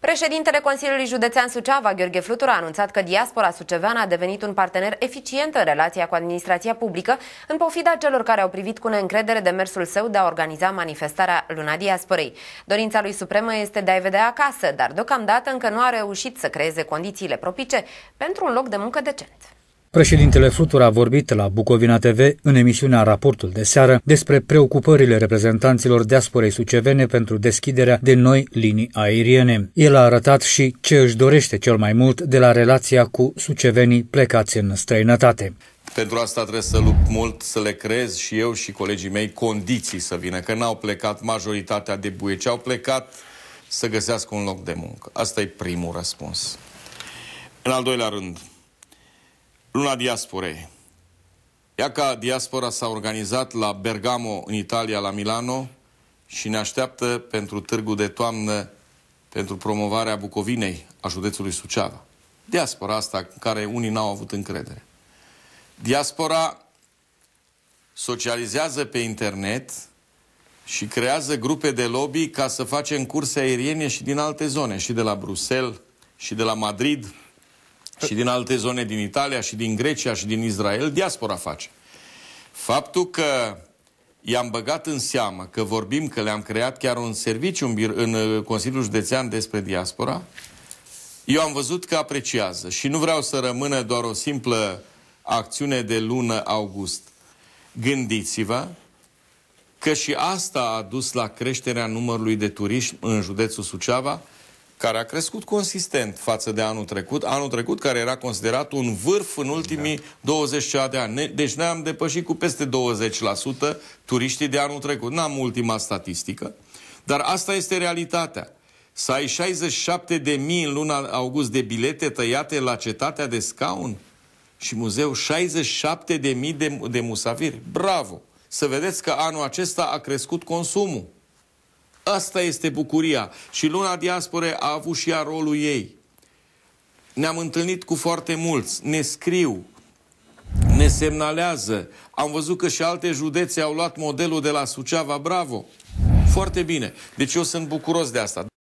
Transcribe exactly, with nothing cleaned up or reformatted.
Președintele Consiliului Județean Suceava, Gheorghe Flutură, a anunțat că diaspora suceveană a devenit un partener eficient în relația cu administrația publică, în pofida celor care au privit cu neîncredere demersul său de a organiza manifestarea Luna Diasporei. Dorința lui supremă este de a-i vedea acasă, dar deocamdată încă nu a reușit să creeze condițiile propice pentru un loc de muncă decent. Președintele Flutură a vorbit la Bucovina T V în emisiunea Raportul de seară despre preocupările reprezentanților diasporei sucevene pentru deschiderea de noi linii aeriene. El a arătat și ce își dorește cel mai mult de la relația cu sucevenii plecați în străinătate. Pentru asta trebuie să lupt mult, să le creez și eu și colegii mei condiții să vină, că n-au plecat majoritatea de buieci, au plecat să găsească un loc de muncă. Asta e primul răspuns. În al doilea rând, Luna Diasporei. Ea ca diaspora s-a organizat la Bergamo, în Italia, la Milano și ne așteaptă pentru târgul de toamnă pentru promovarea Bucovinei, a județului Suceava. Diaspora asta în care unii n-au avut încredere. Diaspora socializează pe internet și creează grupe de lobby ca să facem curse aeriene și din alte zone, și de la Bruxelles, și de la Madrid, și din alte zone din Italia, și din Grecia, și din Israel. Diaspora face. Faptul că i-am băgat în seamă, că vorbim, că le-am creat chiar un serviciu în, în Consiliul Județean despre diaspora, eu am văzut că apreciază și nu vreau să rămână doar o simplă acțiune de lună august. Gândiți-vă că și asta a dus la creșterea numărului de turiști în județul Suceava, care a crescut consistent față de anul trecut, anul trecut care era considerat un vârf în ultimii da. douăzeci de ani. Deci noi am depășit cu peste douăzeci la sută turiștii de anul trecut. N-am ultima statistică, dar asta este realitatea. Să ai șaizeci și șapte de mii în luna august de bilete tăiate la Cetatea de Scaun și muzeu, șaizeci și șapte de mii de, de musafiri. Bravo! Să vedeți că anul acesta a crescut consumul. Asta este bucuria. Și Luna Diasporei a avut și ea rolul ei. Ne-am întâlnit cu foarte mulți, ne scriu, ne semnalează. Am văzut că și alte județe au luat modelul de la Suceava. Bravo! Foarte bine. Deci eu sunt bucuros de asta.